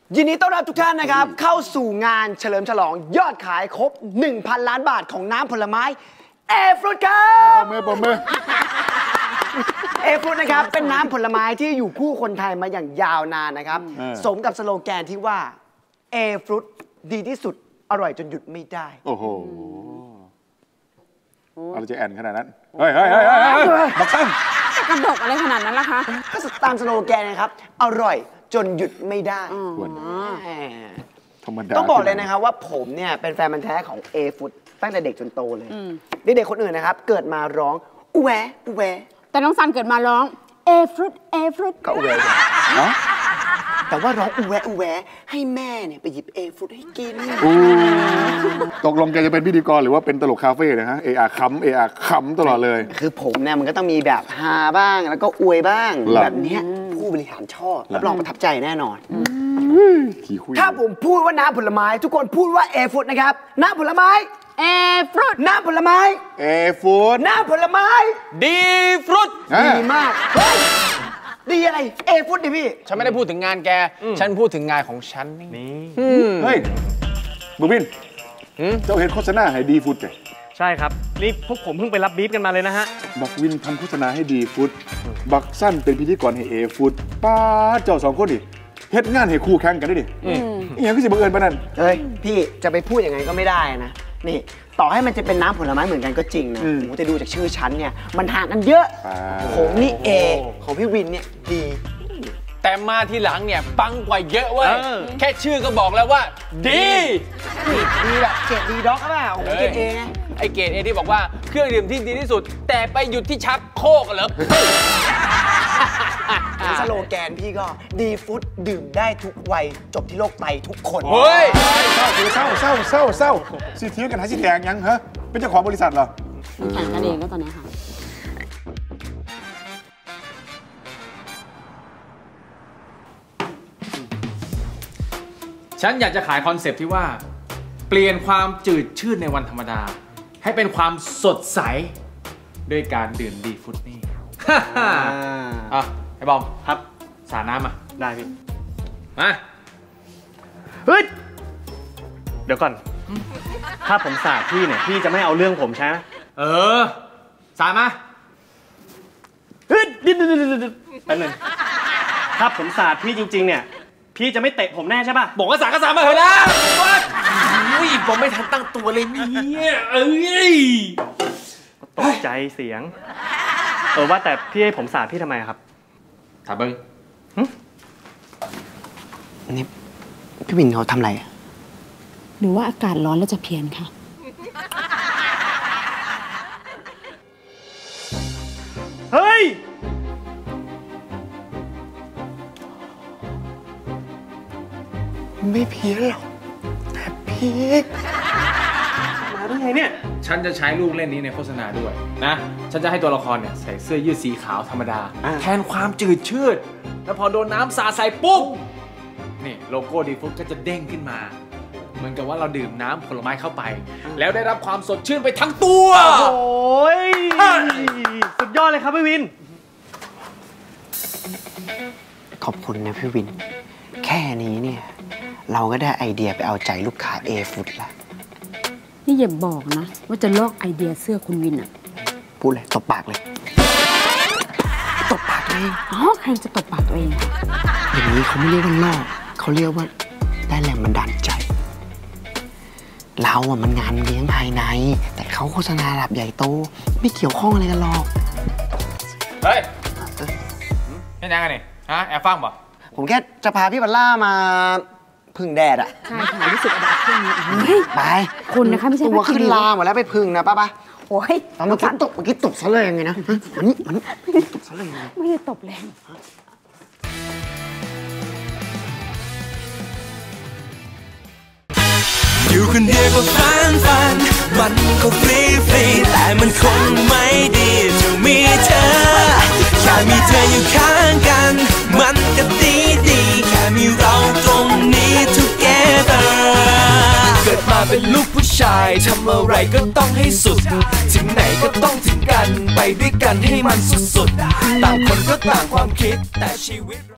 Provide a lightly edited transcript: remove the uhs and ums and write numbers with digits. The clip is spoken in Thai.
ยินดีต้อนรับทุกท่านนะครับเข้าสู่งานเฉลิมฉลองยอดขายครบ 1,000 ล้านบาทของน้ำผลไม้เอฟรุตครับปมือเอฟรุตนะครับเป็นน้ำผลไม้ที่อยู่คู่คนไทยมาอย่างยาวนานนะครับสมกับสโลแกนที่ว่าเอฟรุตดีที่สุดอร่อยจนหยุดไม่ได้โอ้โหอะไรจะแอนขนาดนั้นเฮ้ยบักตั้งกระดกอะไรขนาดนั้นล่ะคะก็ตามสโลแกนนะครับอร่อยจนหยุดไม่ได้ต้องบอกเลยนะครับว่าผมเนี่ยเป็นแฟนมันแท้ของเอฟรุตตั้งแต่เด็กจนโตเลยเด็กๆคนอื่นนะครับเกิดมาร้องอูแวอูแวแต่น้องซันเกิดมาร้องเอฟรุตเอฟรุตก็อูแวแต่ว่าร้องอูแวอูแวให้แม่เนี่ยไปหยิบเอฟรุตให้กินตกลงแกจะเป็นพิธีกรหรือว่าเป็นตลกคาเฟ่นะฮะเออาขำตลอดเลยคือผมเนี่ยมันก็ต้องมีแบบฮาบ้างแล้วก็อวยบ้างแบบนี้ผู้บริหารชอบรับรองประทับใจแน่นอนถ้าผมพูดว่าน้ำผลไม้ทุกคนพูดว่าเอฟรุตนะครับน้ำผลไม้เอฟรุตน้ำผลไม้เอฟรุตน้ำผลไม้ดีฟรุตดีมากดีอะไรเอฟรุตดิพี่ฉันไม่ได้พูดถึงงานแกฉันพูดถึงงานของฉันนี่เฮ้ยบูบินเจ้าเห็นโฆษณาให้ดีฟุตเลยใช่ครับนี่พวกผมเพิ่งไปรับบีฟกันมาเลยนะฮะบักวินทำโฆษณาให้ดีฟุตบักสั้นเป็นพิธีกรให้เอฟุตป้าเจ้าสองคนดิเฮ็ดงานให้คู่แข่งกันได้ดิอย่างที่สิบังเอิญปะนั่นเฮ้ยพี่จะไปพูดอย่างนั้นก็ไม่ได้นะนี่ต่อให้มันจะเป็นน้ำผลไม้เหมือนกันก็จริงนะแต่ดูจากชื่อชั้นเนี่ยมันห่างกันเยอะผมนี่เอของพี่วินเนี่ยดีแต่มาทีหลังเนี่ยปังกว่าเยอะเว้ยแค่ชื่อก็บอกแล้วว่าดีแบบเกรดดีด็อกป่ะโอ้โหเกรดเอไอเกรดเอที่บอกว่าเครื่องดื่มที่ดีที่สุดแต่ไปหยุดที่ชักโครกเหรอสโลแกนพี่ก็ดีฟุตดื่มได้ทุกวัยจบที่โลกไตทุกคนเฮ้ยเศร้าสิเทียงกันหาสิแตงยังฮะเป็นเจ้าของบริษัทเหรอแข่งกันเองก็ตอนนี้ค่ะฉันอยากจะขายคอนเซปต์ที่ว่าเปลี่ยนความจืดชืดในวันธรรมดาให้เป็นความสดใสด้วยการดื่มดีฟุตนี่ไอ้บอมครับสาดน้ำมาได้พี่มาเฮ้ยเดี๋ยวก่อนถ้าผมสาดพี่เนี่ยพี่จะไม่เอาเรื่องผมใช่ไหมสาดมาเฮ้ยแป๊บนึงถ้าผมสาดพี่จริงๆเนี่ยพี่จะไม่เตะผมแน่ใช่ป่ะบอกว่าสาดก็สาดมาเถอะนะอุ้ยผมไม่ทันตั้งตัวเลยเนี่ยตกใจเสียงว่าแต่พี่ให้ผมสาดพี่ทำไมครับถามเบิ้งนี่พี่วินเขาทำอะไรหรือว่าอากาศร้อนแล้วจะเพี้ยนค่ะเฮ้ยไม่เพี้ยนหรอกแต่พีกมาได้ไงเนี่ยฉันจะใช้ลูกเล่นนี้ในโฆษณาด้วยนะฉันจะให้ตัวละครเนี่ยใส่เสื้อยืดสีขาวธรรมดาแทนความจืดชืดแล้วพอโดนน้ำสาดใส่ปุ๊บนี่โลโก้ดีฟุตก็จะเด้งขึ้นมาเหมือนกับว่าเราดื่มน้ำผลไม้เข้าไปแล้วได้รับความสดชื่นไปทั้งตัวโอ้ยสุดยอดเลยครับพี่วินขอบคุณนะพี่วินแค่นี้เนี่ยเราก็ได้ไอเดียไปเอาใจลูกค้าเอฟุตละนี่อย่าบอกนะว่าจะลอกไอเดียเสื้อคุณวินอ่ะพูดเลยตบปากเลยตบปากเลยใครจะตบปากตัวเองอย่างนี้เขาไม่เรียกว่าลอกเขาเรียกว่าได้แรงบันดาลใจเราอะมันงานเลี้ยงภายในแต่เขาโฆษณาระดับใหญ่โตไม่เกี่ยวข้องอะไรกันหรอกเฮ้ยนี่ยังไงนี่ฮะแอบฟังป่ะผมแค่จะพาพี่บัลล่ามาพึ่งแดดอะใช่ค่ะรู้สึกแบบพึ่งไปคุณนะคะไม่ใช่ตัวขึ้นลาหมดแล้วไปพึ่งนะป้าโอ้ยตอนเมื่อกี้ตบซะเลยยังไงนะมันตบซะเลยไม่ได้ตบแรงอยู่คนเดียวก็ฟันมันก็ฟรีแต่มันคงไม่ดีจะมีเธอแค่มีเธออยู่ข้างกันมันก็ดีแค่มีเราตรงนี้ together เกิดมาเป็นลูกผู้ชายทำอะไรก็ต้องให้สุดถึงไหนก็ต้องถึงกันไปด้วยกันให้มันสุดๆต่างคนก็ต่างความคิดแต่ชีวิต